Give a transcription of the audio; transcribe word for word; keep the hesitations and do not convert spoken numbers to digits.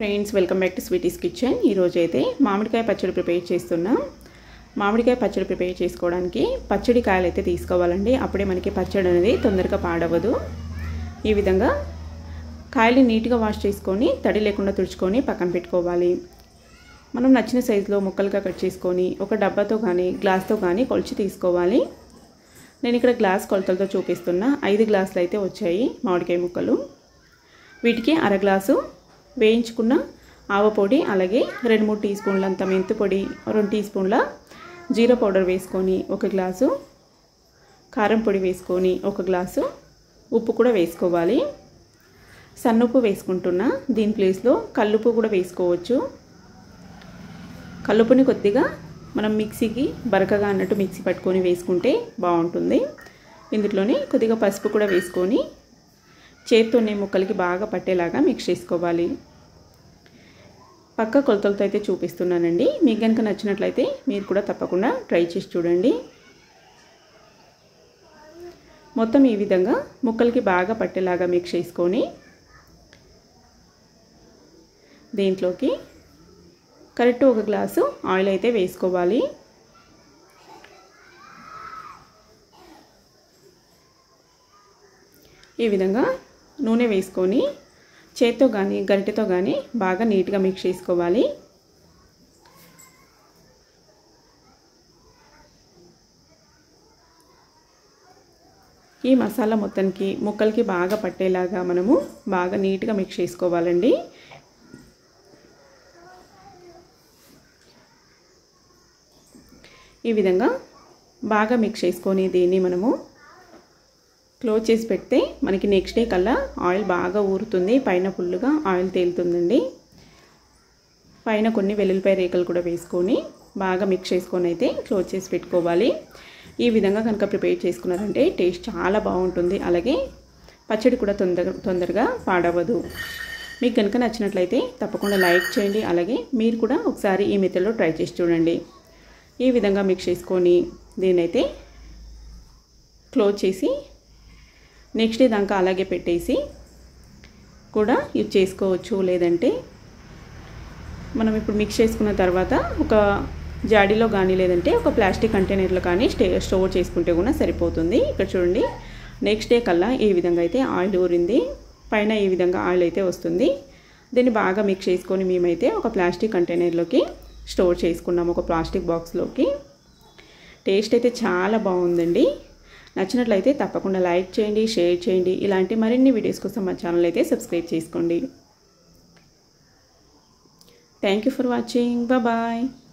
Friends, welcome back to Sweety's Kitchen. ఈరోజు అయితే మామిడికాయ పచ్చడి ప్రిపేర్ చేస్తున్నాం. మామిడికాయ పచ్చడి ప్రిపేర్ చేసుకోవడానికి పచ్చడి కాయలు అయితే తీసుకోవాలండి. అప్పుడే మనకి పచ్చడి అనేది తొందరగా పాడవదు. ఈ విధంగా కాయలు నీట్గా వాష్ చేసుకొని తడి లేకుండా తుడుచుకొని పక్కన పెట్టుకోవాలి. మనం నచ్చిన సైజులో ముక్కలుగా కట్ చేసుకొని ఒక డబ్బాతో కానీ గ్లాస్తో కానీ కొలిచి తీసుకోవాలి. నేను ఇక్కడ గ్లాస్ కొలతలతో చూపిస్తున్నా. ఐదు గ్లాసులు అయితే వచ్చాయి మామిడికాయ ముక్కలు. వీటికి అర గ్లాసు వేయించుకున్న ఆవ పొడి, అలాగే రెండు మూడు టీ స్పూన్లంత మెంతు పొడి, రెండు టీ స్పూన్ల జీరా పౌడర్ వేసుకొని ఒక గ్లాసు కారం పొడి వేసుకొని ఒక గ్లాసు ఉప్పు కూడా వేసుకోవాలి. సన్నుప్పు వేసుకుంటున్నా. దీని ప్లేస్లో కల్లుప్పు కూడా వేసుకోవచ్చు. కల్లుప్పుని కొద్దిగా మనం మిక్సీకి బరకగా అన్నట్టు మిక్సీ పట్టుకొని వేసుకుంటే బాగుంటుంది. ఇందులోనే కొద్దిగా పసుపు కూడా వేసుకొని చేత్తోనే ముక్కలకి బాగా పట్టేలాగా మిక్స్ చేసుకోవాలి. పక్క కొలతలతో అయితే చూపిస్తున్నానండి. మీకు కనుక నచ్చినట్లయితే మీరు కూడా తప్పకుండా ట్రై చేసి చూడండి. మొత్తం ఈ విధంగా ముక్కలకి బాగా పట్టేలాగా మిక్స్ చేసుకొని దీంట్లోకి కరెక్ట్ ఒక గ్లాసు ఆయిల్ అయితే వేసుకోవాలి. ఈ విధంగా నూనె వేసుకొని చేత్తో కానీ గరిటెతో కానీ బాగా నీట్గా మిక్స్ చేసుకోవాలి. ఈ మసాలా మొత్తానికి ముక్కలకి బాగా పట్టేలాగా మనము బాగా నీట్గా మిక్స్ చేసుకోవాలండి. ఈ విధంగా బాగా మిక్స్ చేసుకొని దీన్ని మనము క్లోజ్ చేసి పెడితే మనకి నెక్స్ట్ డే కల్లా ఆయిల్ బాగా ఊరుతుంది. పైన ఫుల్గా ఆయిల్ తేలుతుందండి. పైన కొన్ని వెల్లుల్లిపాయ రేకలు కూడా వేసుకొని బాగా మిక్స్ చేసుకొని అయితే క్లోజ్ చేసి పెట్టుకోవాలి. ఈ విధంగా కనుక ప్రిపేర్ చేసుకున్నారంటే టేస్ట్ చాలా బాగుంటుంది. అలాగే పచ్చడి కూడా తొందర తొందరగా పాడవదు. మీకు కనుక నచ్చినట్లయితే తప్పకుండా లైక్ చేయండి. అలాగే మీరు కూడా ఒకసారి ఈ మెథడ్లో ట్రై చేసి చూడండి. ఈ విధంగా మిక్స్ చేసుకొని దీన్నైతే క్లోజ్ చేసి నెక్స్ట్ డే దాకా అలాగే పెట్టేసి కూడా యూజ్ చేసుకోవచ్చు. లేదంటే మనం ఇప్పుడు మిక్స్ చేసుకున్న తర్వాత ఒక జాడీలో కానీ లేదంటే ఒక ప్లాస్టిక్ కంటైనర్లో కానీ స్టే స్టోర్ చేసుకుంటే కూడా సరిపోతుంది. ఇక్కడ చూడండి, నెక్స్ట్ డే కల్లా ఈ విధంగా అయితే ఆయిల్ ఊరింది. పైన ఈ విధంగా ఆయిల్ అయితే వస్తుంది. దీన్ని బాగా మిక్స్ చేసుకొని మేమైతే ఒక ప్లాస్టిక్ కంటైనర్లోకి స్టోర్ చేసుకున్నాము, ఒక ప్లాస్టిక్ బాక్స్లోకి. టేస్ట్ అయితే చాలా బాగుందండి. నచ్చినట్లయితే తప్పకుండా లైక్ చేయండి, షేర్ చేయండి. ఇలాంటి మరిన్ని వీడియోస్ కోసం మా ఛానల్ అయితే సబ్స్క్రైబ్ చేసుకోండి. Thank you for watching. Bye.